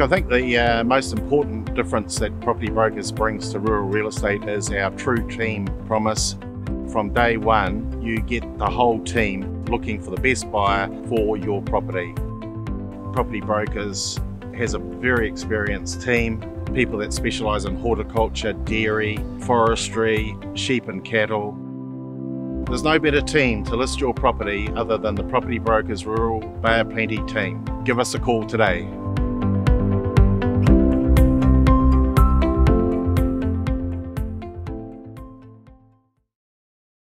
I think the most important difference that Property Brokers brings to rural real estate is our true team promise. From day one, you get the whole team looking for the best buyer for your property. Property Brokers has a very experienced team, people that specialise in horticulture, dairy, forestry, sheep and cattle. There's no better team to list your property other than the Property Brokers Rural Bay of Plenty team. Give us a call today.